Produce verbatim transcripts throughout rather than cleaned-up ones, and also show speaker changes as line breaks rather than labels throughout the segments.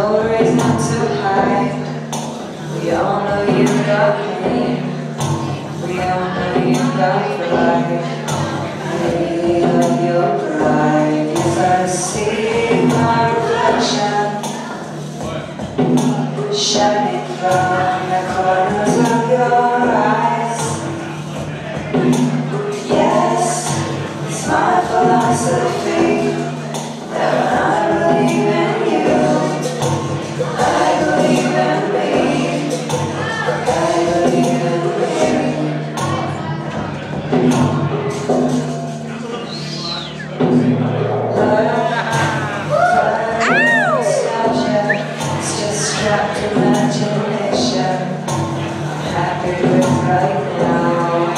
no reason to hide. We all know you've got pain. We all know you've got pride. Lady of your pride. Yes, I see my reflection shining from the corners of your eyes. Yes, it's my philosophy that when I believe in you, I believe in me. I believe in me. Love, nostalgia, it's just trapped imagination. I'm happy with right now.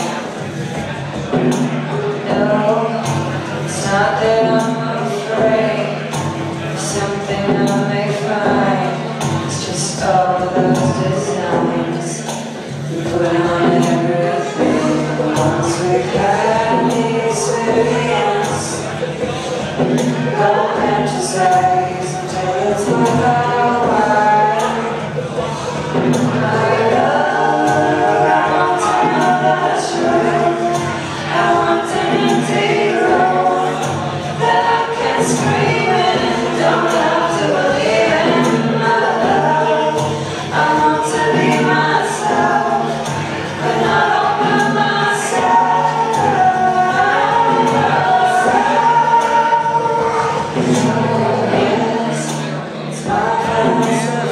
No, it's not that I'm afraid of something I may find. It's just all those designs we put on everything. Once we've had the experience, don't fantasize until it's worth our while. My love, I want another truth. I want an empty room that I can scream in. Don't have to believe in my love. I want to be myself, but not all by myself. Yes, it's my philosophy.